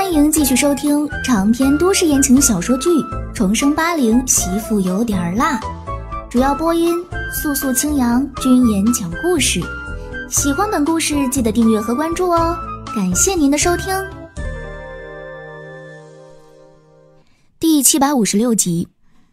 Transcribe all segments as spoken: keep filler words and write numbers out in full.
欢迎继续收听长篇都市言情小说剧《重生八零媳妇有点辣》，主要播音素素清扬，君言讲故事。喜欢本故事记得订阅和关注哦，感谢您的收听。第七百五十六集。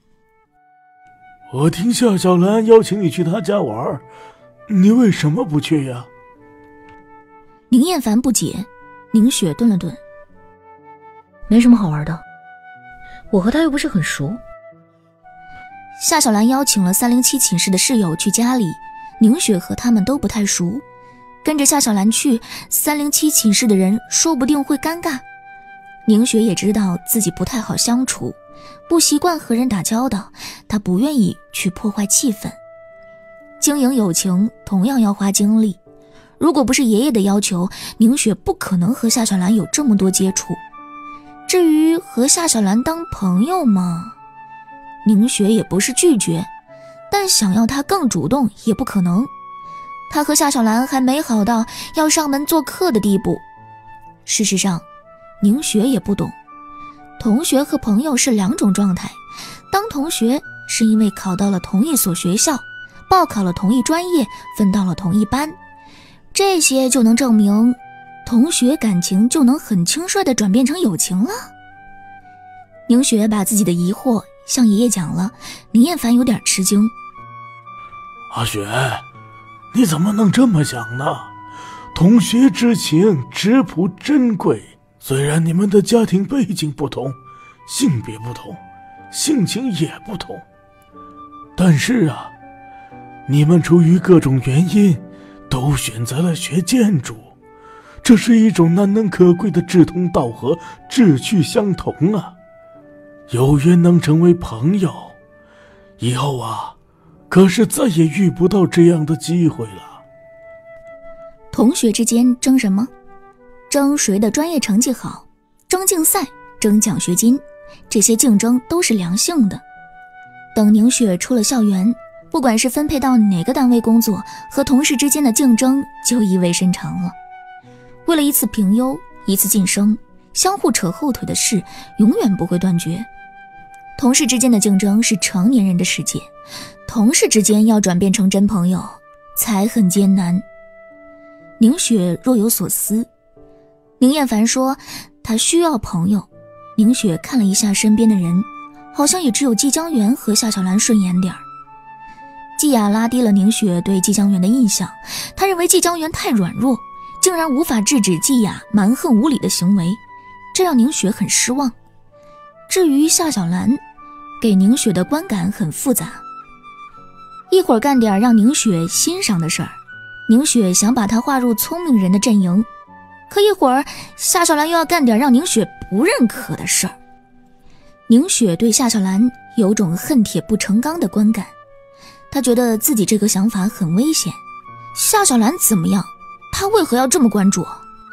我听夏小兰邀请你去她家玩，你为什么不去呀？ 宁艳凡不解，宁雪顿了顿， 没什么好玩的，我和他又不是很熟。 夏小兰邀请了三零七寝室的室友去家里，宁雪和他们都不太熟，跟着夏小兰去，三零七寝室的人说不定会尴尬。宁雪也知道自己不太好相处，不习惯和人打交道，她不愿意去破坏气氛。经营友情同样要花精力，如果不是爷爷的要求，宁雪不可能和夏小兰有这么多接触。至于和夏小兰当朋友嘛，宁雪也不是拒绝，但想要她更主动也不可能。她和夏小兰还没好到要上门做客的地步。事实上，宁雪也不懂，同学和朋友是两种状态。当同学是因为考到了同一所学校，报考了同一专业，分到了同一班，这些就能证明同学感情就能很轻率地转变成友情了。宁雪把自己的疑惑向爷爷讲了，宁艳凡有点吃惊。 阿雪，你怎么能这么想呢？同学之情质朴珍贵，虽然你们的家庭背景不同，性别不同，性情也不同，但是啊，你们出于各种原因都选择了学建筑，这是一种难能可贵的志同道合，志趣相同啊！有缘能成为朋友，以后啊，可是再也遇不到这样的机会了。 同学之间争什么？争谁的专业成绩好，争竞赛，争奖学金，这些竞争都是良性的。等宁雪出了校园，不管是分配到哪个单位工作，和同事之间的竞争就意味深长了。为了一次评优，一次晋升，相互扯后腿的事永远不会断绝。同事之间的竞争是成年人的世界，同事之间要转变成真朋友才很艰难。宁雪若有所思，宁艳凡说他需要朋友。宁雪看了一下身边的人，好像也只有季江源和夏小兰顺眼点儿。季雅拉低了宁雪对季江源的印象，他认为季江源太软弱，竟然无法制止季雅蛮横无理的行为，这让宁雪很失望。至于夏小兰，给宁雪的观感很复杂，一会儿干点让宁雪欣赏的事儿，宁雪想把她划入聪明人的阵营，可一会儿夏小兰又要干点让宁雪不认可的事儿。宁雪对夏小兰有种恨铁不成钢的观感，她觉得自己这个想法很危险。夏小兰怎么样？她为何要这么关注？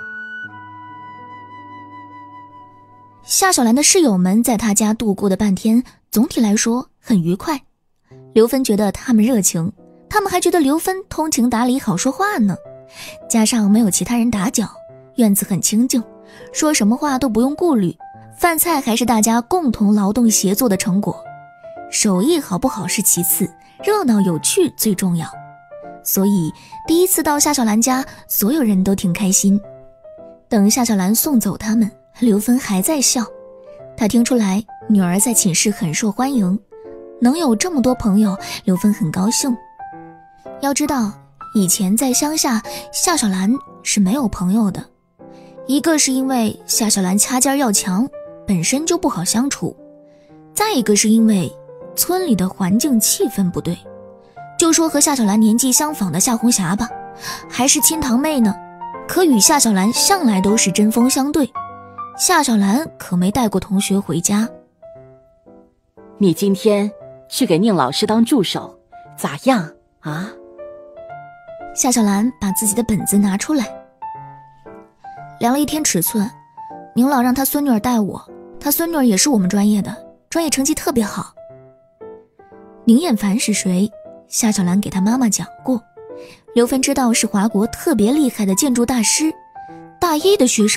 夏小兰的室友们在她家度过的半天，总体来说很愉快。刘芬觉得他们热情，他们还觉得刘芬通情达理好说话呢。加上没有其他人打搅，院子很清静，说什么话都不用顾虑，饭菜还是大家共同劳动协作的成果。手艺好不好是其次，热闹有趣最重要。所以第一次到夏小兰家，所有人都挺开心。等夏小兰送走他们，刘芬还在笑。她听出来女儿在寝室很受欢迎，能有这么多朋友，刘芬很高兴。要知道以前在乡下，夏小兰是没有朋友的，一个是因为夏小兰掐尖要强，本身就不好相处，再一个是因为村里的环境气氛不对。就说和夏小兰年纪相仿的夏红霞吧，还是亲堂妹呢，可与夏小兰向来都是针锋相对。夏小兰可没带过同学回家。 你今天去给宁老师当助手，咋样啊？ 夏小兰把自己的本子拿出来，量了一天尺寸，宁老让他孙女儿带我，他孙女儿也是我们专业的，专业成绩特别好。宁艳凡是谁？夏小兰给他妈妈讲过，刘芬知道是华国特别厉害的建筑大师，大一的学生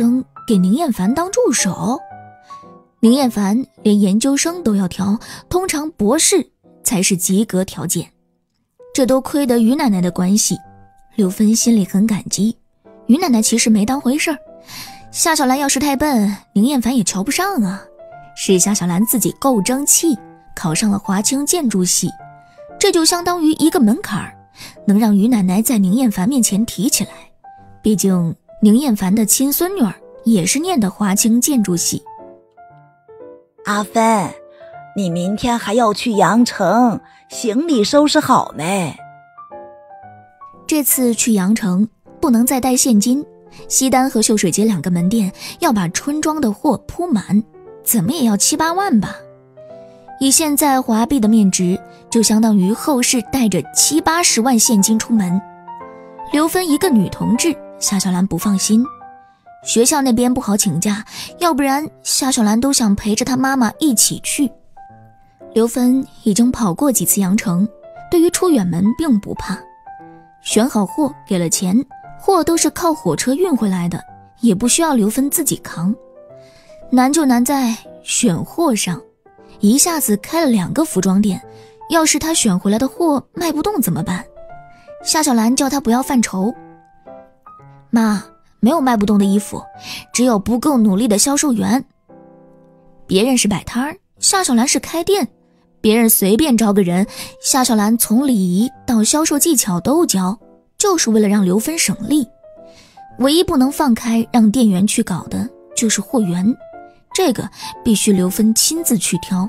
给宁艳凡当助手？宁艳凡连研究生都要挑，通常博士才是及格条件。这都亏得于奶奶的关系，刘芬心里很感激。于奶奶其实没当回事儿，夏小兰要是太笨，宁艳凡也瞧不上啊。是夏小兰自己够争气，考上了华清建筑系，这就相当于一个门槛儿，能让于奶奶在宁艳凡面前提起来。毕竟宁艳凡的亲孙女儿也是念的华清建筑系。 阿芬，你明天还要去阳城，行李收拾好没？ 这次去阳城不能再带现金，西单和秀水街两个门店要把春装的货铺满，怎么也要七八万吧。以现在华币的面值，就相当于后世带着七八十万现金出门。刘芬一个女同志，夏小兰不放心。学校那边不好请假，要不然夏小兰都想陪着她妈妈一起去。刘芬已经跑过几次阳城，对于出远门并不怕。选好货，给了钱，货都是靠火车运回来的，也不需要刘芬自己扛。难就难在选货上，一下子开了两个服装店，要是她选回来的货卖不动怎么办？夏小兰叫她不要犯愁。妈，没有卖不动的衣服，只有不够努力的销售员。别人是摆摊儿，夏小兰是开店，别人随便招个人，夏小兰从礼仪到销售技巧都教，就是为了让刘芬省力。唯一不能放开让店员去搞的就是货源，这个必须刘芬亲自去挑。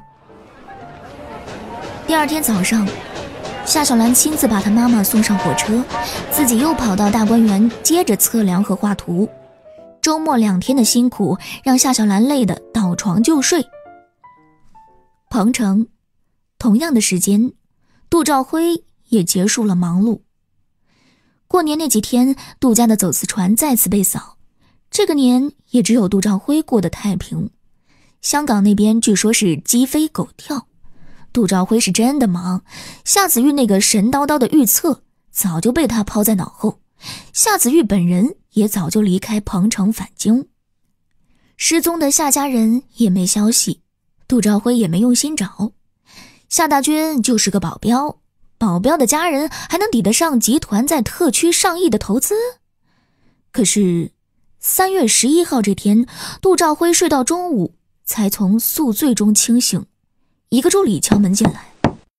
第二天早上，夏小兰亲自把她妈妈送上火车，自己又跑到大观园接着测量和画图。周末两天的辛苦让夏小兰累得倒床就睡。彭城，同样的时间，杜兆辉也结束了忙碌。过年那几天，杜家的走私船再次被扫，这个年也只有杜兆辉过得太平。香港那边据说是鸡飞狗跳，杜兆辉是真的忙，夏子玉那个神叨叨的预测早就被他抛在脑后，夏子玉本人也早就离开彭城返京。失踪的夏家人也没消息，杜兆辉也没用心找。夏大军就是个保镖，保镖的家人还能抵得上集团在特区上亿的投资？可是三月十一号这天，杜兆辉睡到中午才从宿醉中清醒，一个助理敲门进来。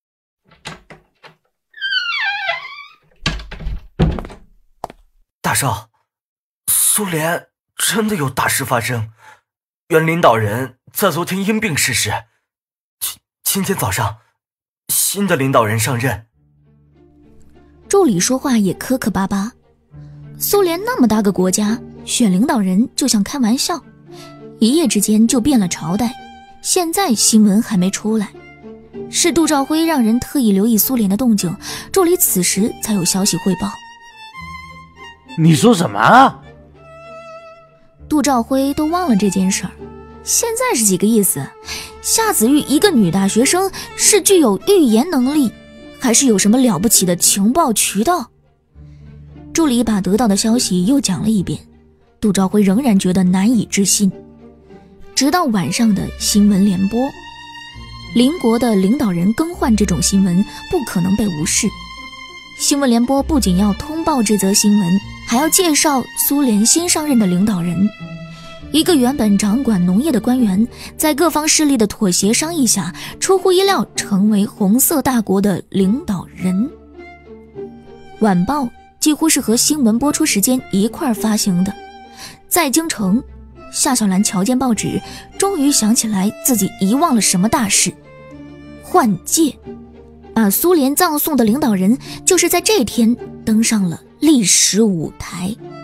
大少，苏联真的有大事发生，原领导人在昨天因病逝世，今今天早上新的领导人上任。 助理说话也磕磕巴巴，苏联那么大个国家，选领导人就像开玩笑，一夜之间就变了朝代，现在新闻还没出来。是杜兆辉让人特意留意苏联的动静，助理此时才有消息汇报。 你说什么？ 杜兆辉都忘了这件事儿，现在是几个意思？夏子玉一个女大学生是具有预言能力，还是有什么了不起的情报渠道？助理把得到的消息又讲了一遍，杜兆辉仍然觉得难以置信。直到晚上的新闻联播，邻国的领导人更换这种新闻不可能被无视。新闻联播不仅要通报这则新闻，还要介绍苏联新上任的领导人。一个原本掌管农业的官员，在各方势力的妥协商议下，出乎意料成为红色大国的领导人。晚报几乎是和新闻播出时间一块发行的。在京城，夏小兰瞧见报纸，终于想起来自己遗忘了什么大事。换届，把苏联葬送的领导人就是在这天登上了历史舞台。